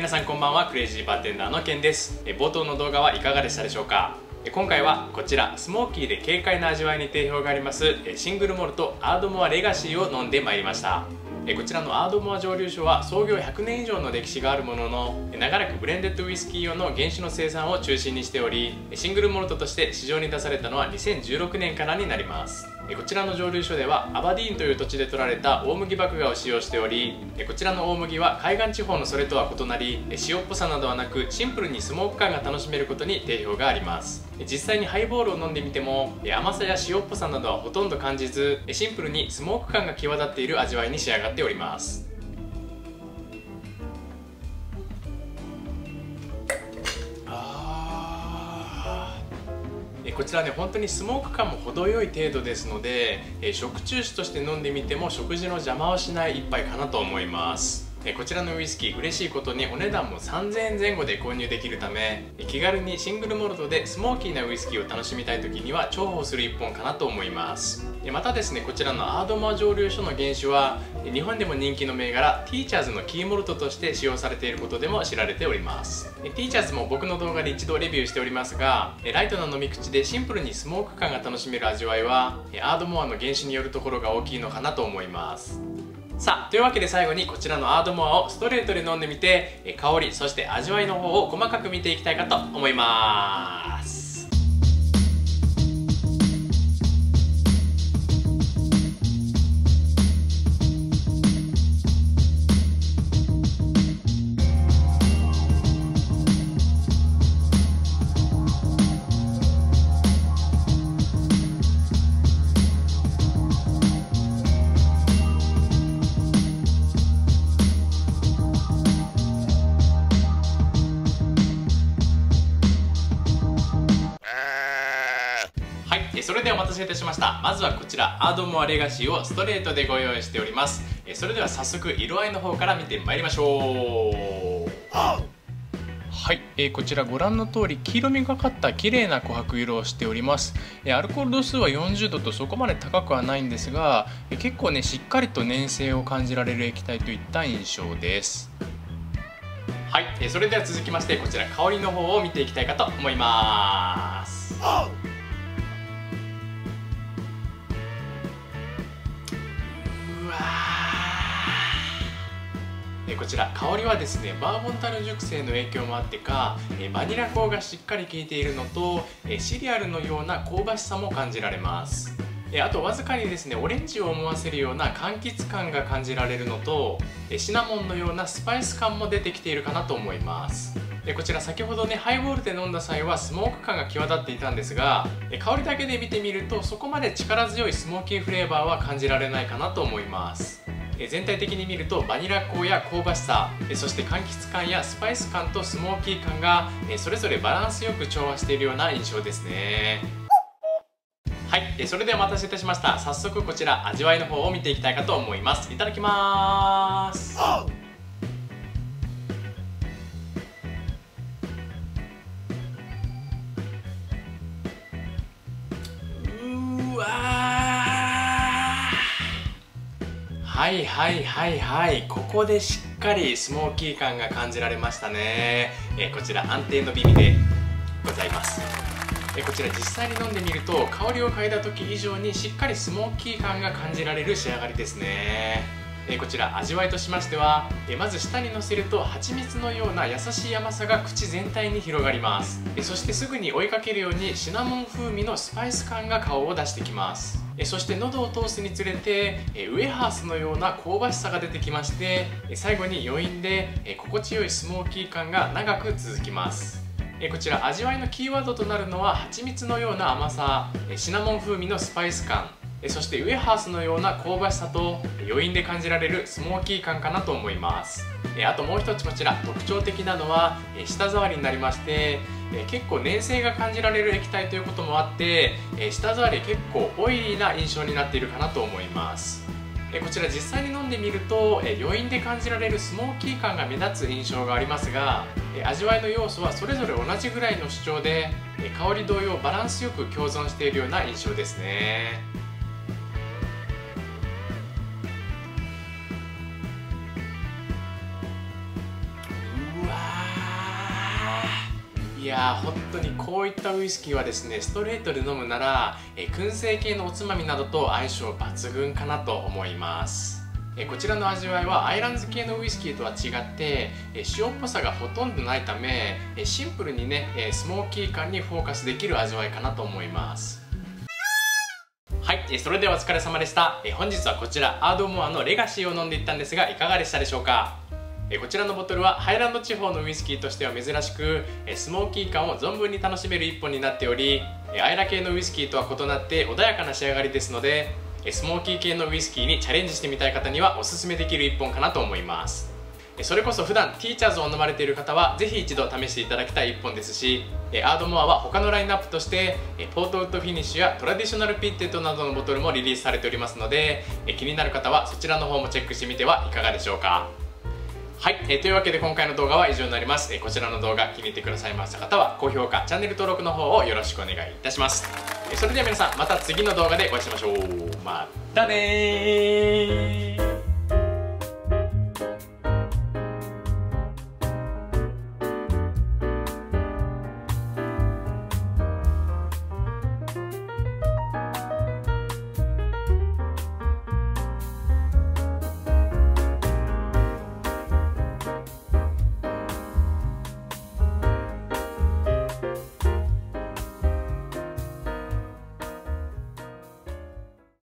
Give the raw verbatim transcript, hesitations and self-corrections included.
さんこんばんは。クレイジーバーテンダーのケンです。冒頭の動画はいかがでしたでしょうか。今回はこちらスモーキーで軽快な味わいに定評がありますシングルモルトアードモアレガシーを飲んでまいりました。こちらのアードモア蒸留所は創業ひゃくねん以上の歴史があるものの、長らくブレンデッドウイスキー用の原酒の生産を中心にしており、シングルモルトとして市場に出されたのはにせんじゅうろくねんからになります。こちらの蒸留所ではアバディーンという土地で取られた大麦麦芽を使用しており、こちらの大麦は海岸地方のそれとは異なり、塩っぽさなどはなくシンプルにスモーク感が楽しめることに定評があります。実際にハイボールを飲んでみても甘さや塩っぽさなどはほとんど感じず、シンプルにスモーク感が際立っている味わいに仕上がっております。こちらね、本当にスモーク感も程よい程度ですので、食中酒として飲んでみても食事の邪魔をしない一杯かなと思います。こちらのウイスキー、嬉しいことにお値段もさんぜんえんぜん後で購入できるため、気軽にシングルモルトでスモーキーなウイスキーを楽しみたい時には重宝する一本かなと思います。またですね、こちらのアードモア蒸留所の原酒は日本でも人気の銘柄ティーチャーズのキーモルトとして使用されていることでも知られております。ティーチャーズも僕の動画で一度レビューしておりますが、ライトな飲み口でシンプルにスモーク感が楽しめる味わいはアードモアの原酒によるところが大きいのかなと思います。さあ、というわけで最後にこちらのアードモアをストレートで飲んでみて、香りそして味わいの方を細かく見ていきたいかと思います。それではお待たせいたしました。まずはこちらアードモアレガシーをストレートでご用意しております。それでは早速色合いの方から見てまいりましょう。はい、えー、こちらご覧の通り黄色みがかった綺麗な琥珀色をしております。アルコール度数はよんじゅうどとそこまで高くはないんですが、結構ねしっかりと粘性を感じられる液体といった印象です。はい、それでは続きましてこちら香りの方を見ていきたいかと思います。こちら香りはですね、バーボン樽熟成の影響もあってかバニラ香がしっかり効いているのと、シリアルのような香ばしさも感じられます。あとわずかにですねオレンジを思わせるような柑橘感が感じられるのと、シナモンのようなスパイス感も出てきているかなと思います。こちら先ほどねハイボールで飲んだ際はスモーク感が際立っていたんですが、香りだけで見てみるとそこまで力強いスモーキーフレーバーは感じられないかなと思います。全体的に見るとバニラ香や香ばしさ、そして柑橘感やスパイス感とスモーキー感がそれぞれバランスよく調和しているような印象ですね。はい、それではお待たせいたしました。早速こちら味わいの方を見ていきたいかと思います。いただきます。うわはいはいはいはい、ここでしっかりスモーキー感が感じられましたね。えー、こちら安定の美味でございます。えー、こちら実際に飲んでみると香りを嗅いだ時以上にしっかりスモーキー感が感じられる仕上がりですね。えー、こちら味わいとしましては、えー、まず舌にのせると蜂蜜のような優しい甘さが口全体に広がります。えー、そしてすぐに追いかけるようにシナモン風味のスパイス感が顔を出してきます。そして喉を通すにつれてウエハースのような香ばしさが出てきまして、最後に余韻で心地よいスモーキー感が長く続きます。こちら味わいのキーワードとなるのは蜂蜜のような甘さ、シナモン風味のスパイス感、そしてウエハースのような香ばしさと余韻で感じられるスモーキー感かなと思います。あともう一つこちら特徴的なのは舌触りになりまして、結構粘性が感じられる液体ということもあって、舌触り結構オイリーな印象になっているかなと思います。こちら実際に飲んでみると余韻で感じられるスモーキー感が目立つ印象がありますが、味わいの要素はそれぞれ同じぐらいの主張で香り同様バランスよく共存しているような印象ですね。うわやー本当にこういったウイスキーはですね、ストレートで飲むなら、えー、燻製系のおつまみなどと相性抜群かなと思います。えー、こちらの味わいはアイランズ系のウイスキーとは違って、えー、塩っぽさがほとんどないため、えー、シンプルにね、えー、スモーキー感にフォーカスできる味わいかなと思います。はい、えー、それではお疲れ様でした。えー、本日はこちらアードモアのレガシーを飲んでいったんですが、いかがでしたでしょうか。こちらのボトルはハイランド地方のウイスキーとしては珍しく、スモーキー感を存分に楽しめる一本になっており、アイラ系のウイスキーとは異なって穏やかな仕上がりですので、スモーキー系のウイスキーにチャレンジしてみたい方にはおすすめできる一本かなと思います。それこそ普段ティーチャーズを飲まれている方はぜひ一度試していただきたい一本ですし、アードモアは他のラインナップとしてポートウッドフィニッシュやトラディショナルピッテッドなどのボトルもリリースされておりますので、気になる方はそちらの方もチェックしてみてはいかがでしょうか。はい、えー、というわけで今回の動画は以上になります。えー、こちらの動画気に入ってくださいました方は高評価、チャンネル登録の方をよろしくお願いいたします。えー、それでは皆さんまた次の動画でお会いしましょう。またねー。